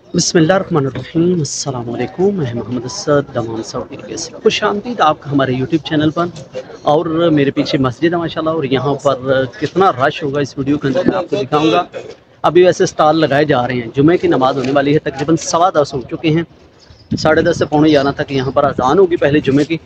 बिस्मिल्लाहिर्रहमानिर्रहीम, अस्सलाम वालेकुम। मैं मोहम्मद असद दमाम सऊदी अरब से खुशामदीद आपका हमारे यूट्यूब चैनल पर। और मेरे पीछे मस्जिद है माशाल्लाह, और यहाँ पर कितना रश होगा इस वीडियो के अंदर मैं आपको दिखाऊंगा। अभी वैसे स्टॉल लगाए जा रहे हैं, जुमे की नमाज़ होने वाली है, तकरीबन 10:15 हो चुके हैं। 10:30 से पौने 11 तक यहाँ पर अजान होगी पहले जुमे की।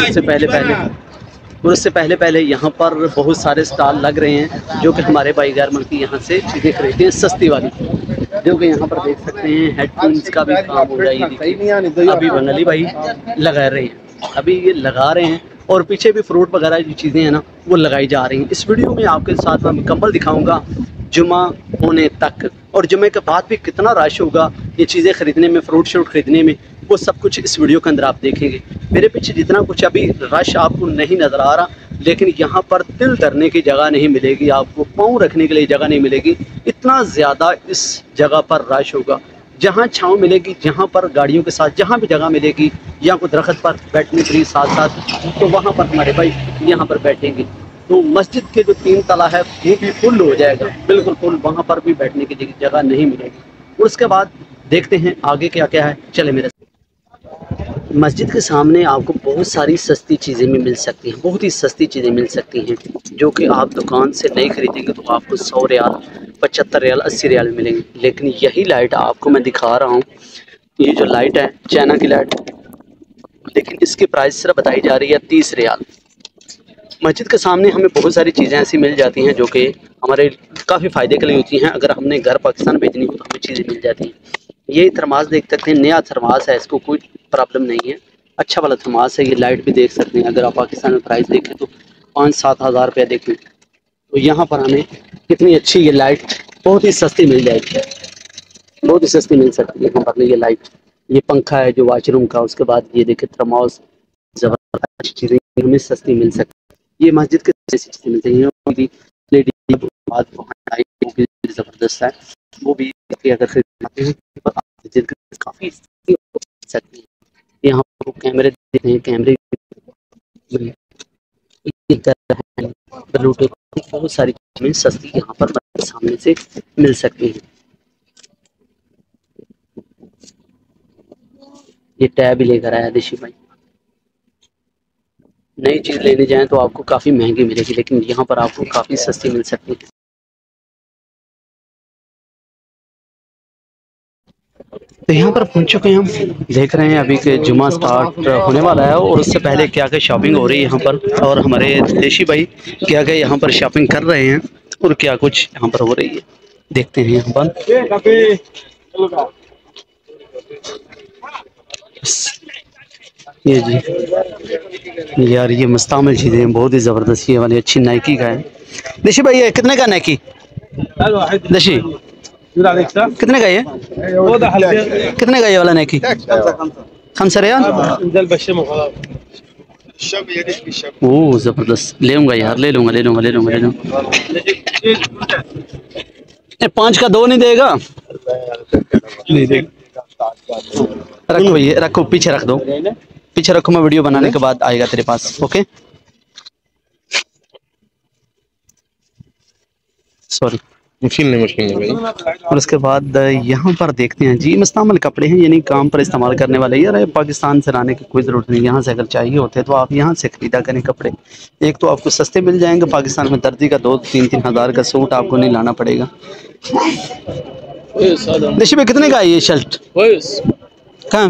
उससे पहले पहले यहाँ पर बहुत सारे स्टॉल लग रहे हैं, जो कि हमारे भाई गैर मुल्की यहाँ से चीज़ें खरीदते हैं सस्ती वाली, जो कि यहाँ पर देख सकते हैं हेडफोन्स का भी काम हो रहा है। ये अभी बंगाली भाई लगा रहे हैं, अभी ये लगा रहे हैं, और पीछे भी फ्रूट वगैरह जो चीज़ें हैं ना वो लगाई जा रही हैं। इस वीडियो में आपके साथ मैं मुकम्मल दिखाऊंगा जुमा होने तक, और जुमे के बाद भी कितना रश होगा ये चीज़ें ख़रीदने में, फ्रूट शूट ख़रीदने में, वो सब कुछ इस वीडियो के अंदर आप देखेंगे। मेरे पीछे जितना कुछ अभी रश आपको नहीं नज़र आ रहा, लेकिन यहाँ पर दिल धरने की जगह नहीं मिलेगी, आपको पाँव रखने के लिए जगह नहीं मिलेगी। इतना ज़्यादा इस जगह पर रश होगा। जहाँ छाँव मिलेगी, जहाँ पर गाड़ियों के साथ जहाँ भी जगह मिलेगी, या कोई दरख्त पर बैठने के लिए साथ साथ, तो वहाँ पर हमारे भाई यहाँ पर बैठेंगे। तो मस्जिद के जो 3 तला है वो भी फुल हो जाएगा, बिल्कुल फुल, वहाँ पर भी बैठने की जगह नहीं मिलेगी। और उसके बाद देखते हैं आगे क्या क्या है, चले मेरे। मस्जिद के सामने आपको बहुत सारी सस्ती चीज़ें भी मिल सकती हैं, बहुत ही सस्ती चीज़ें मिल सकती हैं, जो कि आप दुकान से नहीं खरीदेंगे तो आपको 100 रियाल, 75 रियाल, 80 रियाल मिलेंगे। लेकिन यही लाइट आपको मैं दिखा रहा हूँ, ये जो लाइट है चाइना की लाइट, लेकिन इसकी प्राइस सिर्फ बताई जा रही है 30 रियाल। मस्जिद के सामने हमें बहुत सारी चीज़ें ऐसी मिल जाती हैं जो कि हमारे काफ़ी फ़ायदे के लिए होती हैं। अगर हमने घर पाकिस्तान भेजनी हो तो हमें चीज़ें मिल जाती हैं। ये थर्मास देख सकते हैं, नया थर्मास है, इसको कोई प्रॉब्लम नहीं है, अच्छा वाला थर्मास है। ये लाइट भी देख सकते हैं, अगर आप पाकिस्तान में प्राइस देखें तो 5-7 हज़ार रुपया देखें, तो यहाँ पर हमें कितनी अच्छी ये लाइट बहुत ही सस्ती मिल जाएगी, बहुत ही सस्ती मिल सकती है यहाँ पर ये लाइट। ये पंखा है जो वॉशरूम का, उसके बाद ये देखें थर्मास, ज़बरदस्त चीज़ें हमें सस्ती मिल सकती है। ये मस्जिद के जैसी चीज़ें मिलती हैं, ज़बरदस्त है, वो भी अगर खरीदते हैं मस्जिद काफ़ी सकती है। यहाँ पर कैमरे देते हैं, कैमरे ब्लूटूथ, बहुत सारी चीज़ें सस्ती यहाँ पर सामने से मिल सकती हैं। ये टैब भी लेकर आया देशी भाई। नई चीज़ लेने जाएं तो आपको काफ़ी महंगी मिलेगी, लेकिन यहाँ पर आपको काफ़ी सस्ती मिल सकती है। तो यहाँ पर पहुँच चुके हैं हम, देख रहे हैं अभी के जुमा स्टार्ट होने वाला है, और उससे पहले क्या क्या शॉपिंग हो रही है यहाँ पर, और हमारे देशी भाई क्या क्या यहाँ पर शॉपिंग कर रहे हैं, और क्या कुछ यहाँ पर हो रही है देखते हैं यहाँ पर। ये जी यार, ये मुस्तामिल चीज़ें हैं, बहुत ही ज़बरदस्त, ये वाली अच्छी नाइकी का है। देशी भाई ये कितने का नाइकी? देशी कितने का ये? कितने का ये वाला नाइकी? 5 रियाल। ओह ज़बरदस्त, ले लूँगा यार, ले लूँगा ले लूँगा ले लूँगा ले लूँगा। 5 का 2 नहीं देगा? नहीं देगा, रखो भैया, रखो, पीछे रख दो, पीछे रखो, मैं वीडियो बनाने के बाद आएगा तेरे पास। ओके सॉरी, मुश्किल नहीं भाई। और उसके बाद यहाँ पर देखते हैं जी, मुस्तामल कपड़े हैं, यानी काम पर इस्तेमाल करने वाले। यार पाकिस्तान से लाने की कोई ज़रूरत नहीं, यहाँ से अगर चाहिए होते तो आप यहाँ से ख़रीदा करें कपड़े। एक तो आपको सस्ते मिल जाएंगे, पाकिस्तान में दर्जी का 2-3 हज़ार का सूट आपको नहीं लाना पड़ेगा। देशी में कितने का है ये शर्ट? कहाँ?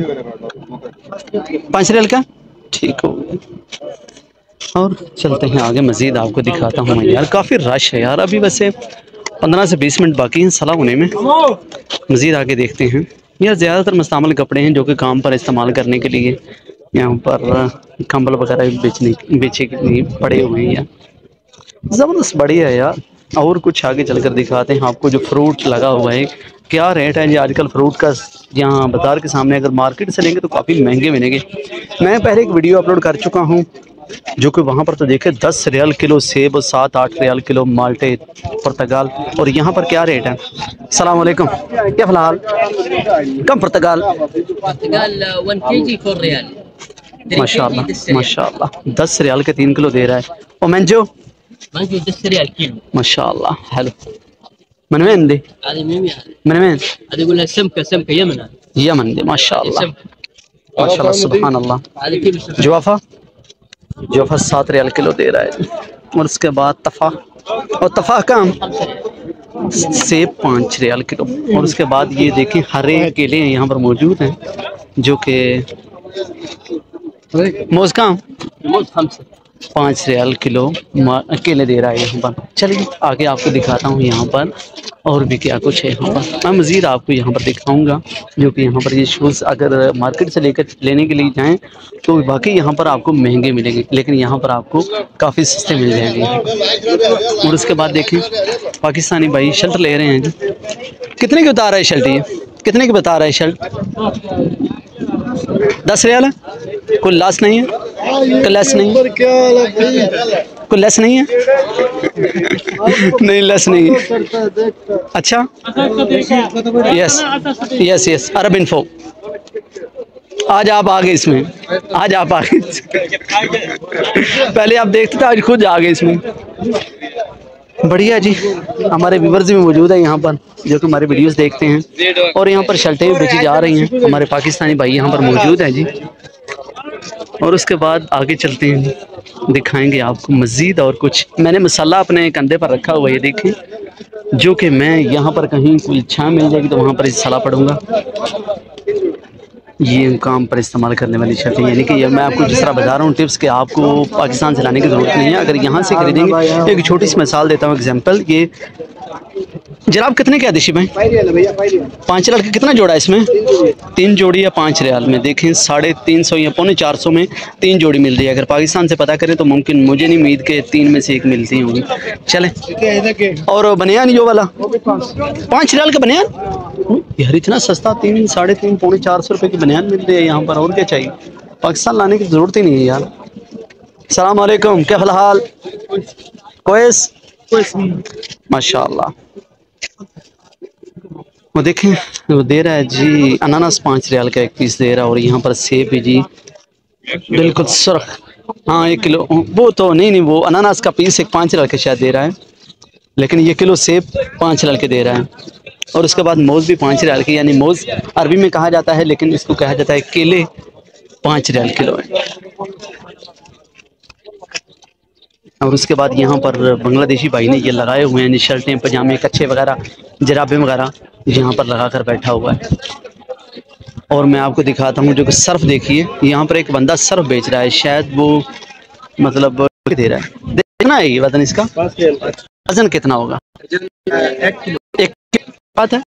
5 रियाल का, ठीक हो। और चलते हैं आगे, मज़ीद आपको दिखाता हूँ मैं। यार काफ़ी रश है यार, अभी वैसे 15 से 20 मिनट बाकी हैं सला होने में, मज़ीद आगे देखते हैं। यार ज़्यादातर मुस्तामल कपड़े हैं जो कि काम पर इस्तेमाल करने के लिए, यहाँ पर कंबल वगैरह बेचे के लिए पड़े हुए हैं यार, ज़बरदस्त बढ़िया है यार। और कुछ आगे चलकर दिखाते हैं आपको, जो फ्रूट लगा हुआ है क्या रेट है जी आजकल फ्रूट का। यहाँ बाज़ार के सामने अगर मार्केट से लेंगे तो काफ़ी महंगे मिलेंगे। मैं पहले एक वीडियो अपलोड कर चुका हूँ, जो कि वहाँ पर तो देखे 10 रियाल किलो सेब और 7-8 रियाल किलो माल्टे पुर्तगाल। और यहाँ पर क्या रेट है? अस्सलाम वालेकुम, क्या फिलहाल कम पुर्तगाल? 1 kg 4 रियाल। माशाल्लाह माशाल्लाह, 10 रियाल के 3 किलो दे रहा है। और मैंजो 10 रियाल किलो, माशाल्लाह। हेलो من وين دي؟ هذه مين يعني؟ من وين؟ هذه يقول لها سمكة يمن هذه. यमन दे माशाल्लाह माशाल्लाह सुभान अल्लाह। هذه كيلو जुआफा 7 रियाल किलो दे रहा है। और उसके बाद तफ़ा, और तफ़ा कम सेब 5 रियाल किलो। और उसके बाद ये देखें हरे केले यहाँ पर मौजूद हैं जो कि मौज का 5 रियाल किलो केले दे रहा है यहाँ पर। चलिए आगे आपको दिखाता हूँ यहाँ पर और भी क्या कुछ है यहाँ पर। मैं मज़ीद आपको यहाँ पर दिखाऊंगा जो कि यहाँ पर ये शूज़ अगर मार्केट से लेकर लेने के लिए जाएं तो बाकी यहाँ पर आपको महंगे मिलेंगे, लेकिन यहाँ पर आपको काफ़ी सस्ते मिल जाएंगे। और उसके बाद देखें पाकिस्तानी भाई शर्ट ले रहे हैं जी। कितने की बता रहा है शर्ट, ये कितने की बता रहा है शर्ट? 10 रियाल है। कोई लास्ट नहीं है, कोई लेस नहीं है, कोई लेस नहीं है नहीं लेस नहीं है। अच्छा yes yes yes Arab info. आज आप आ गए इसमें, आज आप आ गए पहले आप देखते थे, आज खुद आ गए इसमें। बढ़िया जी, हमारे व्यूवर्स भी मौजूद है यहाँ पर जो कि हमारे वीडियोस देखते हैं और यहाँ पर शर्टें भी बेची जा रही हैं। हमारे पाकिस्तानी भाई यहाँ पर मौजूद हैं जी। और उसके बाद आगे चलते हैं, दिखाएंगे आपको मज़ीद और कुछ। मैंने मसाला अपने कंधे पर रखा हुआ है, ये देखें, जो कि मैं यहाँ पर कहीं कोई छां मिल जाएगी तो वहाँ पर मसाला पढ़ूँगा। ये काम पर इस्तेमाल करने वाली शर्ट है, यानी कि ये मैं आपको जिस तरह बता रहा हूँ टिप्स के आपको पाकिस्तान से लाने की ज़रूरत नहीं है। अगर यहाँ से खरीदेंगे, एक छोटी सी मिसाल देता हूँ एग्जांपल। ये जनाब कितने के आदिशी भाई? 5 रियाल का कितना जोड़ा है इसमें? 3 जोड़ी या 5 रियाल में देखें 350 या 450 में 3 जोड़ी मिल रही है। अगर पाकिस्तान से पता करें तो मुमकिन, मुझे नहीं उम्मीद के 3 में से 1 मिलती होंगी। चलें। और बनियान जो वाला 5 रियाल का बनियान यार इतना सस्ता, 3, 350, पौने 400 रुपये की बनियान मिल रही है यहाँ पर। और क्या चाहिए, पाकिस्तान लाने की ज़रूरत ही नहीं है यार। अस्सलाम वालेकुम, क्या हाल? कोइस माशाल्लाह। वो देखें वो दे रहा है जी अनानास 5 रियाल का 1 पीस दे रहा है। और यहाँ पर सेब भी जी बिल्कुल सुर्ख, हाँ 1 किलो। वो तो नहीं वो अनानास का पीस 5 रियाल का शायद दे रहा है, लेकिन ये किलो सेब 5 रियाल के दे रहा है। और उसके बाद मौज भी 5 रियाल की, यानी मौज अरबी में कहा जाता है लेकिन इसको कहा जाता है केले, 5 रियाल किलो है। और उसके बाद यहाँ पर बांग्लादेशी भाई ने ये लगाए हुए हैं शर्टें, पजामे, कच्छे वगैरह, जराबे वगैरह यहाँ पर लगा कर बैठा हुआ है। और मैं आपको दिखाता हूँ जो कि सर्फ देखिए, यहाँ पर एक बंदा सर्फ बेच रहा है, शायद वो मतलब दे रहा है। देखना है ये वजन इसका, वजन कितना होगा? 1 किलो। 1 बात है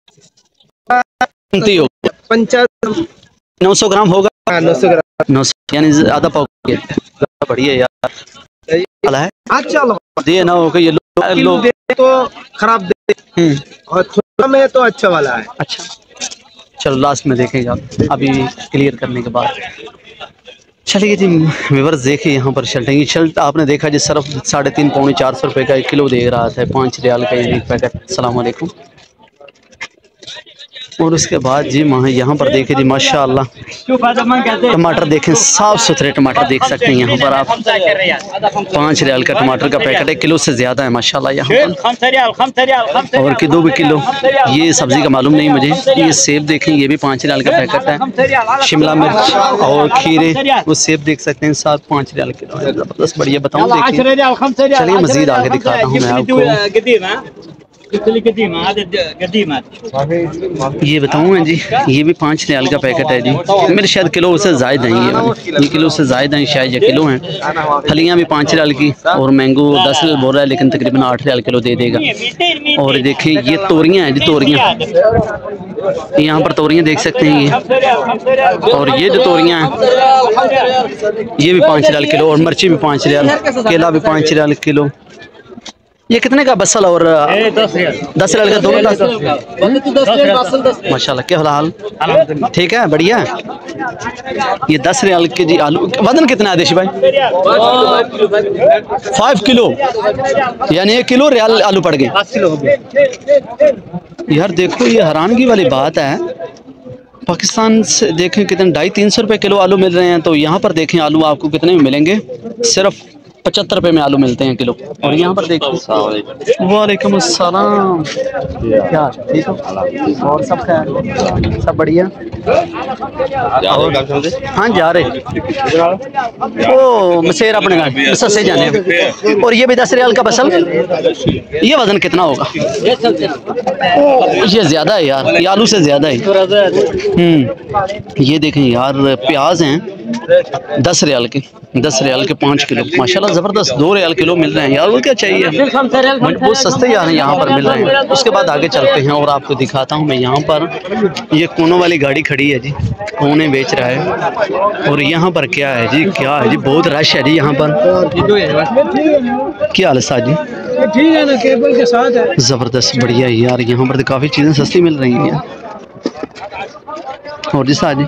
900 ग्राम होगा। 900 यानी ज़्यादा पाव बढ़िया यार है। अच्छा ये ना हो कि ये लोग तो खराब दे और थोड़ा में तो अच्छा वाला है। अच्छा चलो लास्ट में देखेंगे आप अभी क्लियर करने के बाद। चलिए जी व्यूअर्स देखिए यहाँ पर शर्ट, ये शर्ट आपने देखा जी सिर्फ 350 पौने 400 रुपये का 1 किलो दे रहा था, 5 रियाल का एक पैकेट। अस्सलाम वालेकुम। और उसके बाद जी यहाँ पर देखें जी माशाअल्लाह टमाटर देखें, साफ़ सुथरे टमाटर देख सकते हैं यहाँ पर आप। 5 रियाल का टमाटर का पैकेट 1 किलो से ज़्यादा है माशाअल्लाह यहाँ पर। और किलो भी किलो, ये सब्ज़ी का मालूम नहीं मुझे। ये सेब देखें, ये भी 5 रियाल का पैकेट है। शिमला मिर्च और खीरे, वो सेब देख सकते हैं 5 रियाल किलो है। ज़बरदस्त बढ़िया बताऊँ देखिए। चलिए मज़ीद आगे दिखाता हूँ मैं आपको। ये बताऊँ जी, ये भी 5 रियाल का पैकेट है जी। मेरे शायद किलो से ज़ायद हैं, ये किलो से ज़ायद हैं शायद, या किलो हैं। फलियाँ भी 5 रियाल की, और मैंगो 10 रियाल बोल रहा है लेकिन तकरीबन 8 रियाल किलो दे देगा। और देखिए ये तोरियाँ हैं जी, तोरियाँ यहाँ पर तोरियाँ देख सकते हैं ये। और ये जो तोरियाँ हैं ये भी 5 रियाल किलो, और मिर्ची भी 5 रियाल, केला भी 5 रियाल किलो। ये कितने का बसल? और 10 रियाल का दोनों माशाल्लाह। क्या हाल? ठीक है बढ़िया। ये 10 रियाल के जी आलू। वजन कितना है देशी भाई? 5 किलो, यानी 1 किलो रियाल आलू पड़ गए। यार देखो ये हैरानगी वाली बात है, पाकिस्तान से देखें कितने 250-300 रुपये किलो आलू मिल रहे हैं, तो यहाँ पर देखें आलू आपको कितने में मिलेंगे? सिर्फ 75 रुपये में आलू मिलते हैं किलो। और यहाँ पर देखिए, वालेकुम अस्सलाम, क्या ठीक हो? और सब खैर, सब बढ़िया। हाँ जा रहे ओ मसेर अपने घर सस्ते जाने। और ये भी 10 रियाल का बसल, ये वजन कितना होगा? ये ज्यादा है यार, ये आलू से ज्यादा है। ये देखें यार, प्याज हैं 10 रियाल के, 10 रियाल के 5 किलो, माशाल्लाह ज़बरदस्त। 2 रियाल किलो मिल रहे हैं यार, और क्या चाहिए, बहुत सस्ते यार यहाँ पर मिल रहे हैं। उसके बाद आगे चलते हैं और आपको दिखाता हूँ मैं। यहाँ पर ये कोनों वाली गाड़ी खड़ी है जी, कोने बेच रहा है। और यहाँ पर क्या है जी, क्या है जी, बहुत रश है जी यहाँ पर। क्या हाल है साहब जी? ठीक है ना, केबल के साथ है। ज़बरदस्त बढ़िया है यार, यहाँ पर तो काफ़ी चीज़ें सस्ती मिल रही हैं। और जी साहब जी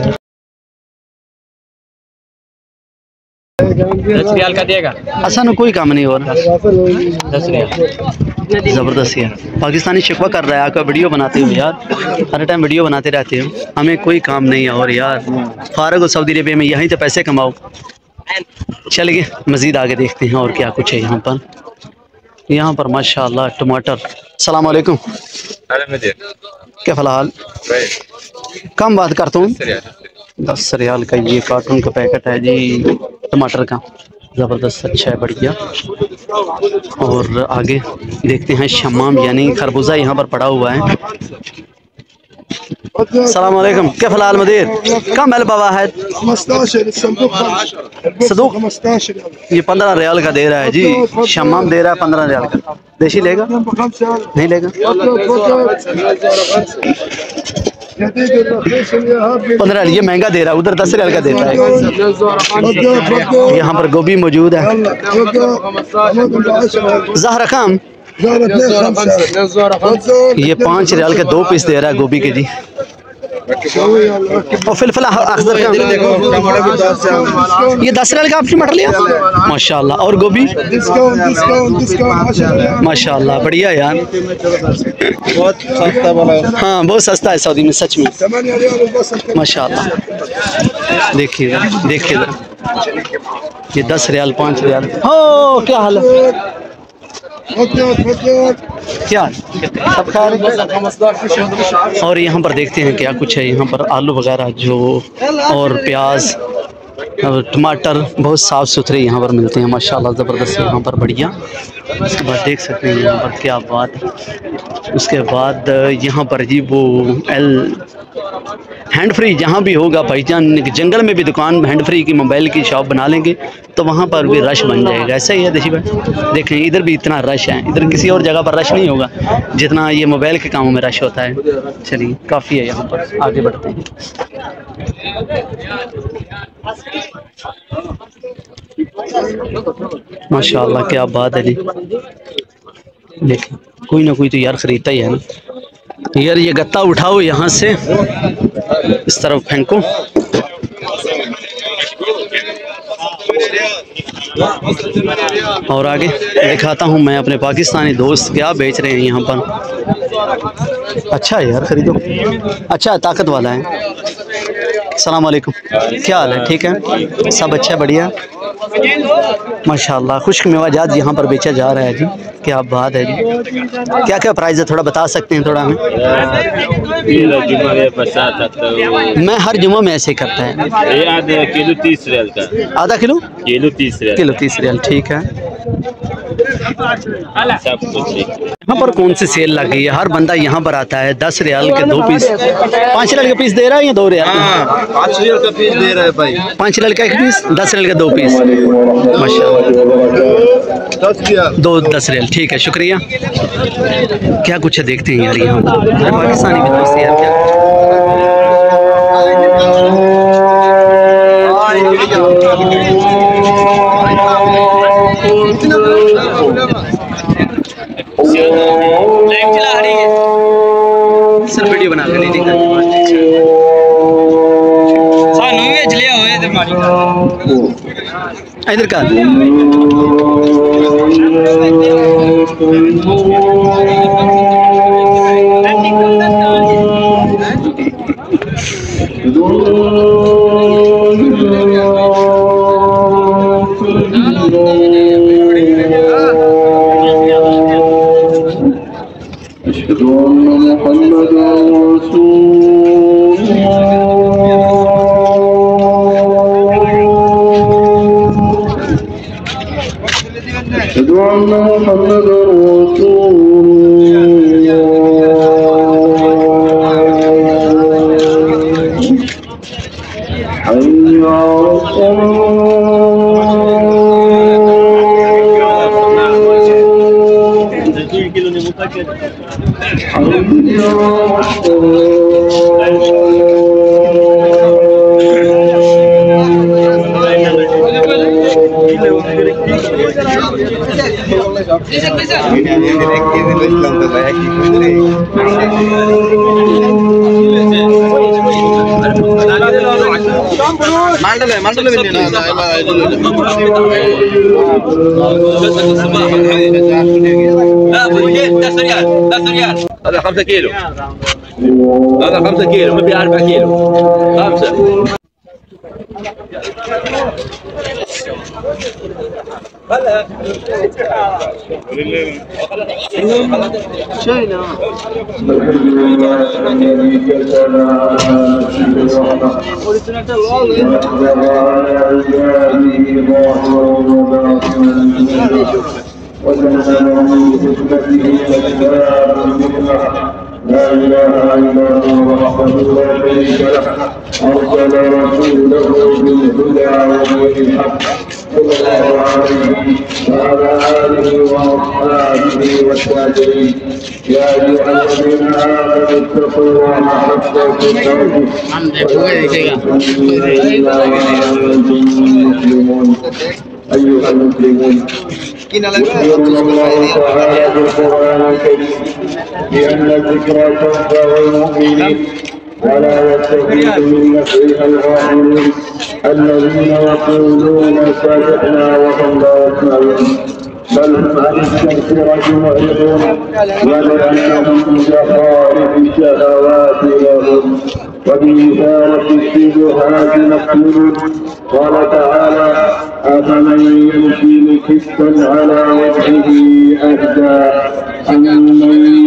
10 रियाल का देगा। ऐसा ना कोई काम नहीं हो रहा। 10 रियाल ज़बरदस्त यार, पाकिस्तानी शिकवा कर रहा है, आपका वीडियो बनाते हो यार, हर टाइम वीडियो बनाते रहते हो, हमें कोई काम नहीं है। और यार फारग हो सऊदी अरबिया में, यहीं तो पैसे कमाओ। चलिए मज़ीद आगे देखते हैं और क्या कुछ है यहाँ पर। यहाँ पर माशाल्लाह टमाटर। सलाम वालेकुम, क्या फ़िलहाल कम बात करता हूँ। 10 रियाल का ये कार्टून का पैकेट है जी टमाटर का, ज़बरदस्त अच्छा है, बढ़िया। और आगे देखते हैं शम्माम यानी खरबूजा यहाँ पर पड़ा हुआ है। सलाम वालेकुम, क्या फ़िलहाल मदीर, कम है बाबा है? 15 ये 15 रियाल का दे रहा है जी, शम्माम दे रहा है 15 रियाल का। देशी लेगा नहीं लेगा? 15, ये महंगा दे रहा है, उधर 10 रियाल का देता है। यहाँ पर गोभी मौजूद है। ज़हरा खाम ये 5 रियाल के 2 पीस दे रहा है गोभी के जी। और फिलफिल अखज़र का ये 10 रियाल का आपने मटर लिया, माशाल्लाह। और गोभी माशाल्लाह बढ़िया यार, बहुत सस्ता वाला। हाँ बहुत सस्ता है सऊदी में सच में, माशाल्लाह। देखिए देखिए ये 10 रियाल 5 रियाल। हो क्या हाल है, क्या सब खा रहे हैं? और यहाँ पर देखते हैं क्या कुछ है। यहाँ पर आलू वगैरह जो, और प्याज और टमाटर बहुत साफ़ सुथरे यहाँ पर मिलते हैं माशाल्लाह, ज़बरदस्त यहाँ पर बढ़िया। उसके बाद देख सकते हैं यहाँ पर क्या बात है। उसके बाद यहाँ पर जी वो हैंड फ्री जहाँ भी होगा भाईजान, जंगल में भी दुकान हैंड फ्री की मोबाइल की शॉप बना लेंगे तो वहाँ पर भी रश बन जाएगा। ऐसा ही है देशी भाई, देखें इधर भी इतना रश है, इधर किसी और जगह पर रश नहीं होगा जितना ये मोबाइल के कामों में रश होता है। चलिए काफ़ी है, यहाँ पर आगे बढ़ते हैं। माशाल्लाह क्या बात है जी, देखिए कोई ना कोई तो यार ख़रीदता ही है ना यार। ये गत्ता उठाओ यहाँ से इस तरफ फेंको। और आगे दिखाता हूँ मैं अपने पाकिस्तानी दोस्त क्या बेच रहे हैं यहाँ पर। अच्छा है यार, खरीदो, अच्छा है, ताकत वाला है। सलाम वालेकुम, क्या हाल है, ठीक है, सब अच्छा है, बढ़िया माशाल्लाह। खुश्क मेवाजात यहाँ पर बेचा जा रहा है जी, क्या बात है जी। क्या क्या प्राइस है थोड़ा बता सकते हैं थोड़ा हमें? मैं हर जुम्मे में ऐसे करता है। आधा किलो 30 रियाल का, आधा किलो 30 रियाल, किलो 30 रियाल, ठीक है। सब कुछ यहाँ पर कौन सी सेल लग गई है, हर बंदा यहाँ पर आता है। 10 रियाल के 2 पीस, 5 रियाल के पीस दे रहा है या 2 रियाल? 5 रियाल का पीस दे रहा है भाई, 5 रियाल का 1 पीस, 10 रियाल का 2 पीस, माशाल्लाह। 10 रियाल, ठीक है, शुक्रिया। क्या कुछ है देखते हैं यार यहाँ पर, पाकिस्तानी के दोस्त यार क्या सर वीडियो बना कर लीजिए। इधर का هذا 5 كيلو، هذا 5 كيلو، ما في 4 كيلو، 5. لا إله إلا هو وحده لا شريك له أرسل رسوله بالهدى ودين الحق صلى الله عليه وعلى آله وأصحابه والتابعين. يا أيها الذين آمنوا اتقوا الله حق تقاته أيها المسلمون يذكرنا الله تعالى بالقرآن الكريم لأن الذكرى تنفع المؤمنين ولا يستفيد من نفعها الغافلون الذين يقولون سمعنا وهم لا يسمعون بل هم عن التذكرة معرضون ولأنهم بزخارف الشهوات لهم وبإثارة الشبهات مقتولون. قال تعالى: أفمن يمشي مكبا على وجهه أهدى أمن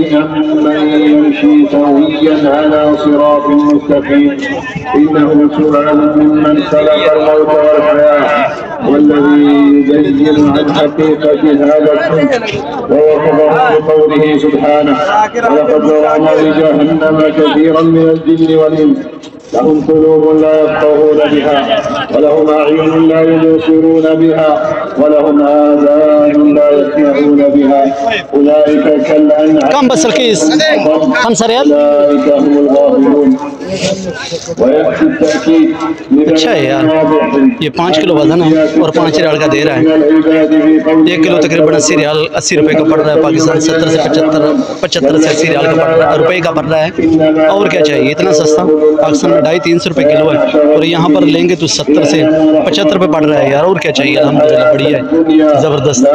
يمشي سويا على صراط مستقيم. إنه سؤال ممن خلق الموت والحياة والذي يبين عن حقيقة هذا السن ووصفه بقوله سبحانه: ولقد ذرأنا لجهنم كثيرا من الجن والإنس لهم قلوب لا يفقهون بها ولهم أعين لا يبصرون بها ولهم آذان لا يسمعون بها أولئك كالأنعام. كم بس الكيس؟ 5 ريال؟ أولئك هم الغافلون. ويكفي التأكيد अच्छा है यार, ये 5 किलो वजन है और 5 रियाल का दे रहा है। 1 किलो तकरीबन 80 रियाल 80 रुपये का पड़ रहा है। पाकिस्तान 70 से 75 से 80 रियाल का पड़ रहा है, रुपये का पड़ रहा है। और क्या चाहिए, इतना सस्ता। पाकिस्तान में 250-300 रुपये किलो है और यहाँ पर लेंगे तो 70 से 75 रुपये पड़ रहा है यार। और क्या चाहिए, अल्हम्दुलिल्लाह बढ़िया है, ज़बरदस्त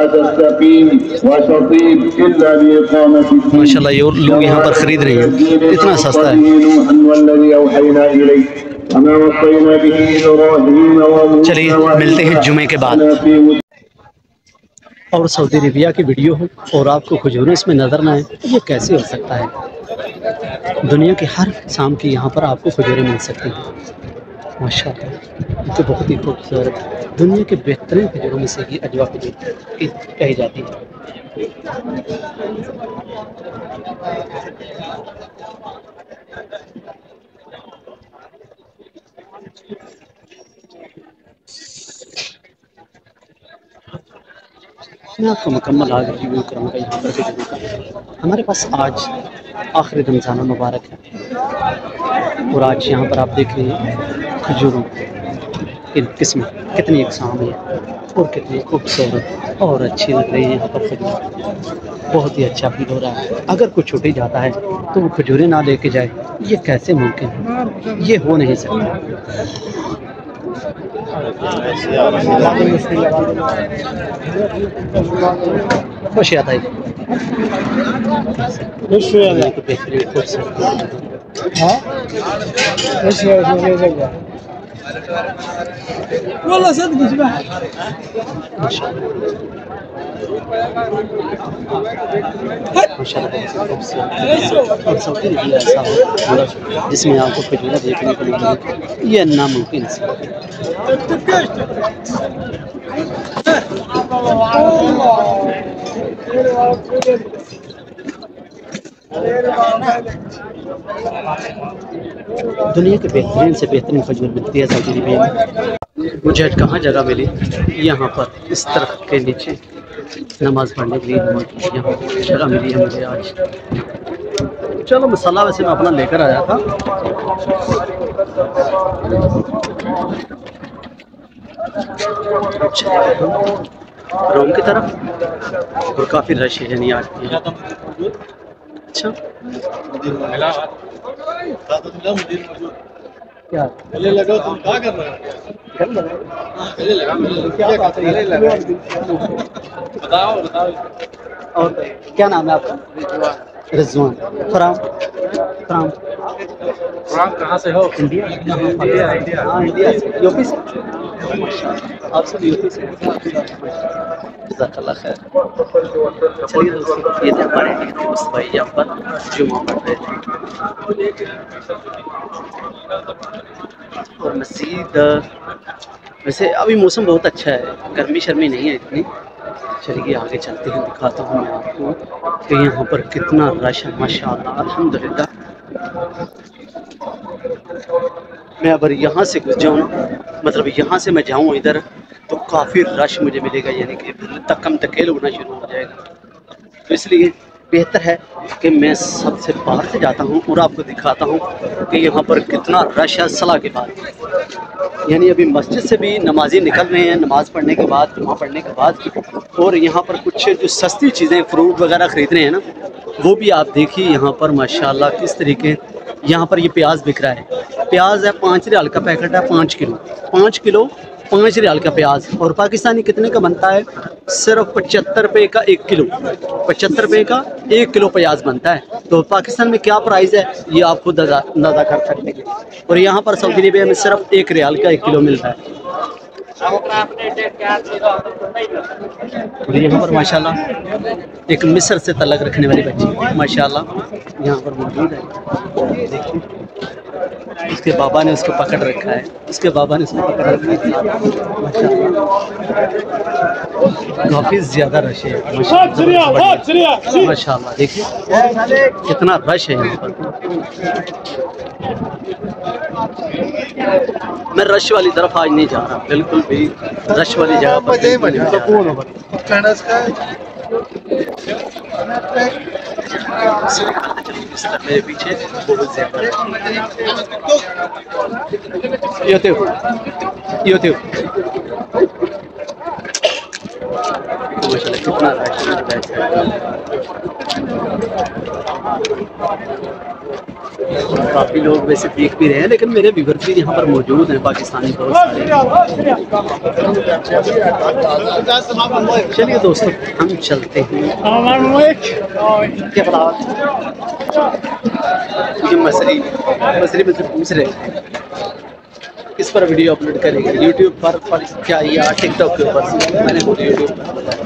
माशाल्लाह। ये लोग यहाँ पर ख़रीद रहे हैं, इतना सस्ता है। चलिए मिलते हैं जुमे के बाद। और सऊदी अरेबिया की वीडियो हो और आपको खजूरें इसमें नज़र ना आए, ये कैसे हो सकता है। दुनिया के हर शाम की यहाँ पर आपको खजूरें मिल सकती हैं माशाअल्लाह। तो बहुत ही खूबसूरत, दुनिया के बेहतरीन खजूरों में से ये अजवा खजूर कही जाती है। मैं आपको मुकम्मल आगे रिव्यू करूँगा यहाँ पर खजूरों का। हमारे पास आज आखिरी रमज़ान मुबारक है और आज यहाँ पर आप देख रहे हैं खजूरों की किस्में कितनी इकसाम है और कितनी खूबसूरत और अच्छी लग रही है। यहाँ पर खजूर बहुत ही अच्छा फील हो रहा है। अगर कोई छूट जाता है तो वो खजूरें ना लेके जाए, ये कैसे मुमकिन है, ये हो नहीं सकता। खुश आता है والله صدق اسمع ما شاء الله और सऊदी अरबिया ऐसा मुल्क जिसमें आपको खजूरें देखने को मिलेगी, ये नामुमकिन है। दुनिया के बेहतरीन से बेहतरीन खजूर मिलती है सऊदी अरबिया में। मुझे आज कहाँ जगह मिली, यहाँ पर इस तरफ के नीचे नमाज़ पढ़ने के लिए यहाँ जगह मिली है मुझे आज। चलो मसाला वैसे मैं अपना लेकर आया था। रूम की तरफ और काफ़ी रश है यानी आज। अच्छा क्या गले लगा, तुम क्या कर रहे हो? बताओ बताओ। और क्या नाम है आपका? रिजवान। फराम फराम फराम कहाँ से हो? इंडिया। हाँ इंडिया से, यूपी से। आप सब यूपी से। जज़ाकल्लाह खैर। चलिए दोस्तों, ये थे हमारे दोस्त भाई यहाँ पर जुम्मा पढ़ रहे थे। और मस्जिद वैसे अभी मौसम बहुत अच्छा है, गर्मी शर्मी नहीं है इतनी। चलिए आगे चलते हैं, दिखाता हूँ मैं आपको कि यहाँ पर कितना रश है माशाअल्लाह अल्हम्दुलिल्लाह। मैं अगर यहाँ से कुछ जाऊँ, मतलब यहाँ से मैं जाऊँ इधर, तो काफ़ी रश मुझे मिलेगा, यानी कि तकम तकेल होना शुरू हो जाएगा। तो इसलिए बेहतर है कि मैं सबसे बाहर से जाता हूँ और आपको दिखाता हूँ कि यहाँ पर कितना रश है सलाह के बाद। यानी अभी मस्जिद से भी नमाजी निकल रहे हैं नमाज़ पढ़ने के बाद, जुम्मा पढ़ने के बाद, और यहाँ पर कुछ जो सस्ती चीज़ें फ्रूट वगैरह ख़रीद रहे हैं ना, वो भी आप देखिए यहाँ पर माशाल्लाह किस तरीके। यहाँ पर ये प्याज बिक रहा है, प्याज है 5 रियाल का पैकेट है, 5 किलो 5 रियाल का प्याज। और पाकिस्तानी कितने का बनता है? सिर्फ 75 रुपये का 1 किलो, 75 रुपये का 1 किलो प्याज बनता है। तो पाकिस्तान में क्या प्राइस है ये आप खुद अंदाज़ा कर सकते हैं। और यहाँ पर सऊदी अरबिया में सिर्फ 1 रियाल का 1 किलो मिलता है। और यहाँ पर माशाल्लाह एक मिस्र से तलक रखने वाली बच्ची माशाल्लाह यहाँ पर मौजूद है। देखिए उसके बाबा ने उसको पकड़ रखा है, उसके बाबा ने उसको पकड़ रखा है माशाल्लाह। काफ़ी ज़्यादा रश है माशाल्लाह। देखिए कितना रश है यहाँ पर। मैं रश वाली तरफ आज नहीं जा रहा, बिल्कुल भी रश वाली जगह पर मेरे पीछे बहुत ज़्यादा कितना काफ़ी लोग वैसे देख भी रहे हैं, लेकिन मेरे व्यूअर्स भी यहाँ पर मौजूद हैं पाकिस्तानी बहुत सारे। चलिए दोस्तों हम चलते हैं। ये मसरी में से पूछ रहे हैं किस पर वीडियो अपलोड करेंगे, यूट्यूब पर क्या या टिकटॉक के ऊपर? मैंने बोला यूट्यूब पर।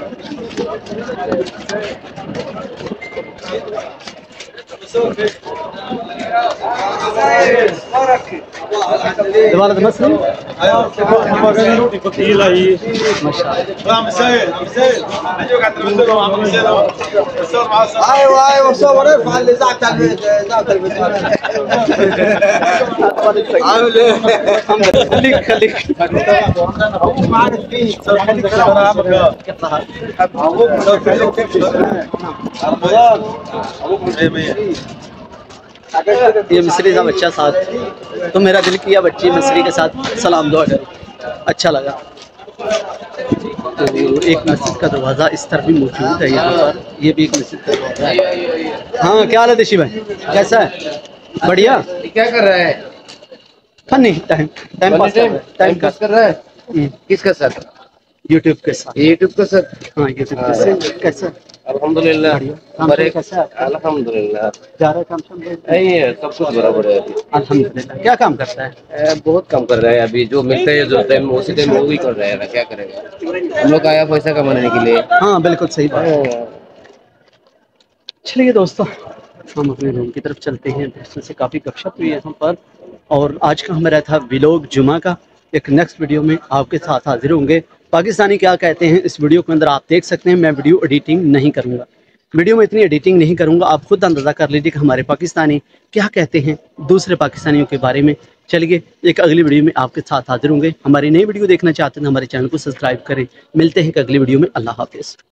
ये मिस्री का बच्चा साथ, तो मेरा दिल किया बच्ची मिस्री के साथ सलाम दुआ करो, अच्छा लगा। तो एक मस्जिद का दरवाज़ा इस तरफ भी मौजूद है यहाँ पर, ये भी एक मस्जिद का दरवाज़ा है। हाँ क्या हाल है दिशी भाई, कैसा है? बढ़िया। क्या कर रहा है? फनी टाइम पास कर रहा है। किसका साथ? यूट्यूब के साथ। यूट्यूब का साथ? हाँ यूट्यूब के साथ। कैसा? अल्हम्दुलिल्लाह। कैसा? अल्हम्दुलिल्लाह। जा रहा है काम सब कुछ बराबर है। अल्हम्दुलिल्लाह। क्या काम करता है? बहुत कम कर रहा है, अभी जो मिलता है जो टाइम उसी टाइम वो भी कर रहा है, क्या करेगा। हम लोग आया पैसा कमाने के लिए। हाँ बिल्कुल सही बात। चलिए दोस्तों हम अपने रूम की तरफ चलते हैं। दोस्तों से काफ़ी गपशप हुई यहाँ पर, और आज का हमारा था व्लॉग जुमा का। एक नेक्स्ट वीडियो में आपके साथ हाजिर होंगे। पाकिस्तानी क्या कहते हैं इस वीडियो के अंदर आप देख सकते हैं। मैं वीडियो एडिटिंग नहीं करूँगा, वीडियो में इतनी एडिटिंग नहीं करूँगा, आप खुद अंदाज़ा कर लीजिए कि हमारे पाकिस्तानी क्या कहते हैं दूसरे पाकिस्तानियों के बारे में। चलिए एक अगली वीडियो में आपके साथ हाजिर होंगे। हमारी नई वीडियो देखना चाहते हैं तो हमारे चैनल को सब्सक्राइब करें। मिलते हैं एक अगली वीडियो में। अल्लाह हाफिज़।